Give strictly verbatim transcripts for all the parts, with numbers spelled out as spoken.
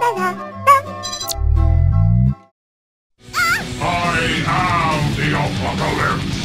I am the apocalypse.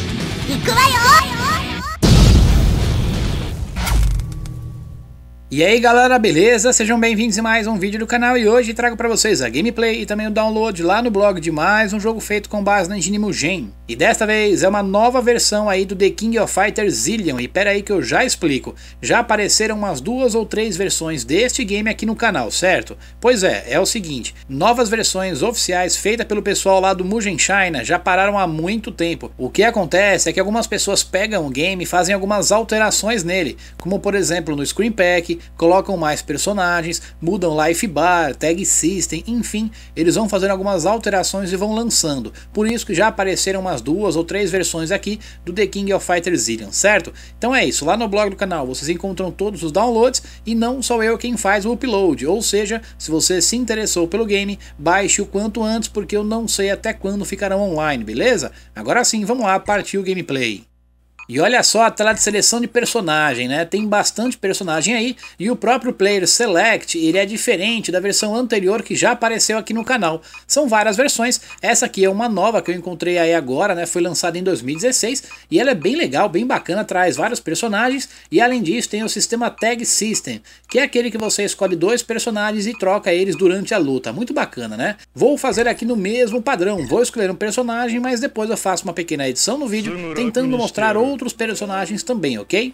E aí galera, beleza? Sejam bem-vindos em mais um vídeo do canal e hoje trago para vocês a gameplay e também o download lá no blog de mais um jogo feito com base na engine Mugen. E desta vez é uma nova versão aí do The King of Fighters Zillion, e pera aí que eu já explico. Já apareceram umas duas ou três versões deste game aqui no canal, certo? Pois é, é o seguinte, novas versões oficiais feitas pelo pessoal lá do Mugen China já pararam há muito tempo. O que acontece é que algumas pessoas pegam o game e fazem algumas alterações nele, como por exemplo no Screen Pack, colocam mais personagens, mudam Life Bar, Tag System, enfim, eles vão fazendo algumas alterações e vão lançando. Por isso que já apareceram umas duas ou três versões aqui do The King of Fighters Zillion, certo? Então é isso, lá no blog do canal vocês encontram todos os downloads e não sou eu quem faz o upload, ou seja, se você se interessou pelo game, baixe o quanto antes porque eu não sei até quando ficarão online, beleza? Agora sim, vamos lá, partiu o gameplay. E olha só a tela de seleção de personagem, né? Tem bastante personagem aí e o próprio Player Select ele é diferente da versão anterior que já apareceu aqui no canal. São várias versões, essa aqui é uma nova que eu encontrei aí agora, né? Foi lançada em dois mil e dezesseis e ela é bem legal, bem bacana, traz vários personagens e além disso tem o sistema Tag System, que é aquele que você escolhe dois personagens e troca eles durante a luta. Muito bacana, né? Vou fazer aqui no mesmo padrão, vou escolher um personagem, mas depois eu faço uma pequena edição no vídeo tentando mostrar outros outros personagens também, ok?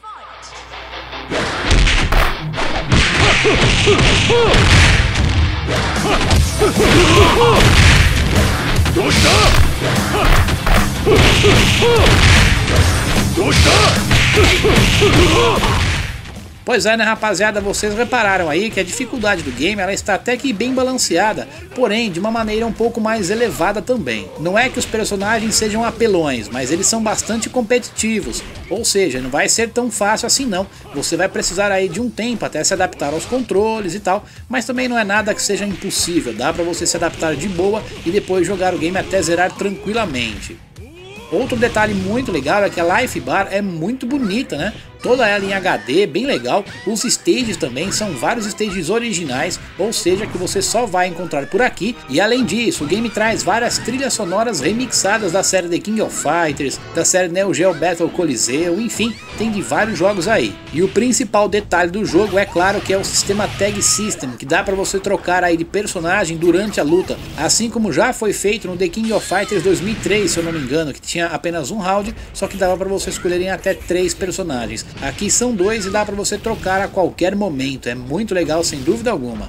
Pois é, né rapaziada, vocês repararam aí que a dificuldade do game ela está até que bem balanceada, porém de uma maneira um pouco mais elevada também. Não é que os personagens sejam apelões, mas eles são bastante competitivos, ou seja, não vai ser tão fácil assim não. Você vai precisar aí de um tempo até se adaptar aos controles e tal, mas também não é nada que seja impossível, dá pra você se adaptar de boa e depois jogar o game até zerar tranquilamente. Outro detalhe muito legal é que a Life Bar é muito bonita, né? Toda ela em H D, bem legal. Os stages também são vários stages originais, ou seja, que você só vai encontrar por aqui. E além disso, o game traz várias trilhas sonoras remixadas da série The King of Fighters, da série Neo Geo Battle Coliseu, enfim, tem de vários jogos aí. E o principal detalhe do jogo é claro que é o sistema Tag System, que dá para você trocar aí de personagem durante a luta, assim como já foi feito no The King of Fighters dois mil e três, se eu não me engano, que tinha apenas um round, só que dava para você escolherem até três personagens. Aqui são dois e dá para você trocar a qualquer momento, é muito legal sem dúvida alguma.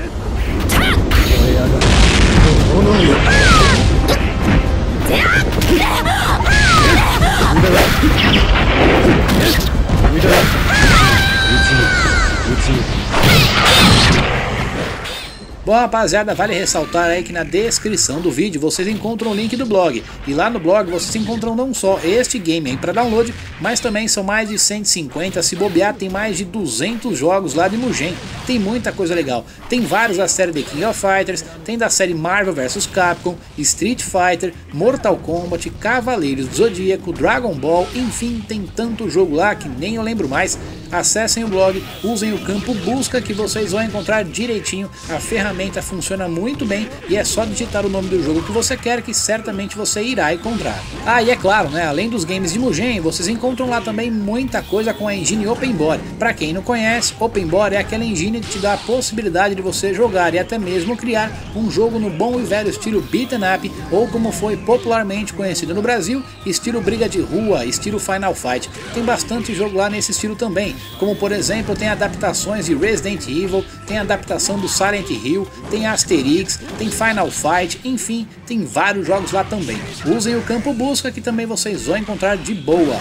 Bom rapaziada, vale ressaltar aí que na descrição do vídeo vocês encontram o link do blog. E lá no blog vocês encontram não só este game aí para download, mas também são mais de cento e cinquenta, se bobear tem mais de duzentos jogos lá de Mugen. Tem muita coisa legal, tem vários da série The King of Fighters, tem da série Marvel versus. Capcom, Street Fighter, Mortal Kombat, Cavaleiros do Zodíaco, Dragon Ball, enfim, tem tanto jogo lá que nem eu lembro mais. Acessem o blog, usem o campo busca que vocês vão encontrar direitinho, a ferramenta funciona muito bem e é só digitar o nome do jogo que você quer que certamente você irá encontrar. Ah, e é claro, né, além dos games de Mugen, vocês encontram lá também muita coisa com a engine OpenBody. Para quem não conhece, OpenBody é aquela engine que te dá a possibilidade de você jogar e até mesmo criar um jogo no bom e velho estilo beat'em up, ou como foi popularmente conhecido no Brasil, estilo briga de rua, estilo Final Fight. Tem bastante jogo lá nesse estilo também, como por exemplo tem adaptações de Resident Evil, tem adaptação do Silent Hill, tem Asterix, tem Final Fight, enfim, tem vários jogos lá também. Usem o campo busca que também vocês vão encontrar de boa.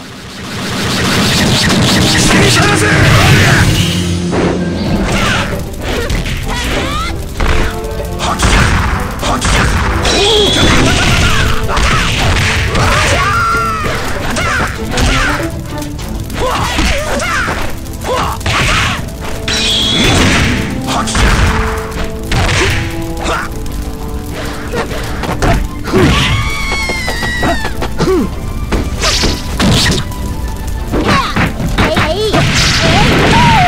Hey!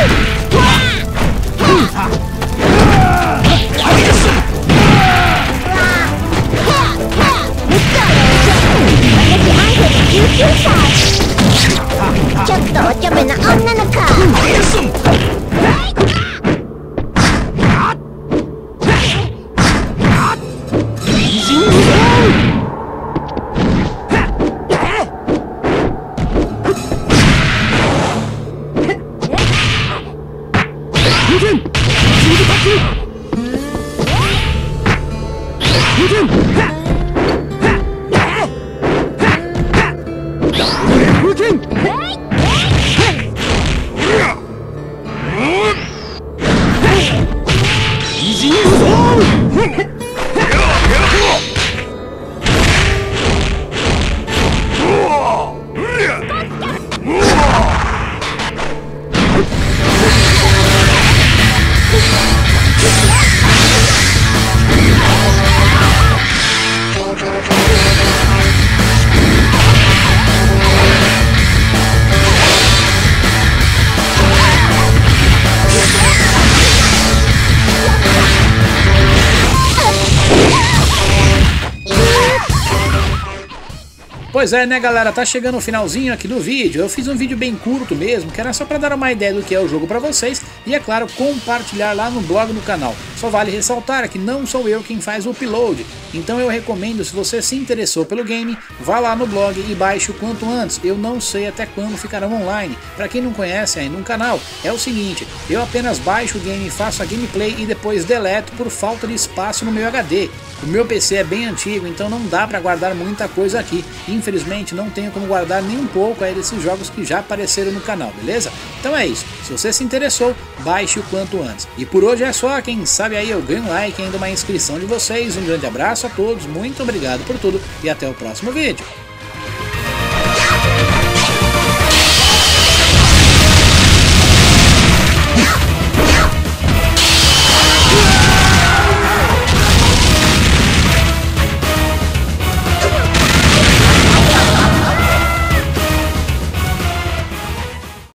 Pois é, né galera, tá chegando o finalzinho aqui do vídeo. Eu fiz um vídeo bem curto mesmo, que era só pra dar uma ideia do que é o jogo pra vocês e, é claro, compartilhar lá no blog do canal. Só vale ressaltar que não sou eu quem faz o upload, então eu recomendo, se você se interessou pelo game, vá lá no blog e baixe o quanto antes. Eu não sei até quando ficarão online. Pra quem não conhece ainda um canal, é o seguinte, eu apenas baixo o game, faço a gameplay e depois deleto por falta de espaço no meu H D. O meu P C é bem antigo, então não dá pra guardar muita coisa aqui. Infelizmente não tenho como guardar nem um pouco aí desses jogos que já apareceram no canal, beleza? Então é isso, se você se interessou, baixe o quanto antes. E por hoje é só, quem sabe aí eu ganho um like e ainda uma inscrição de vocês. Um grande abraço a todos, muito obrigado por tudo e até o próximo vídeo.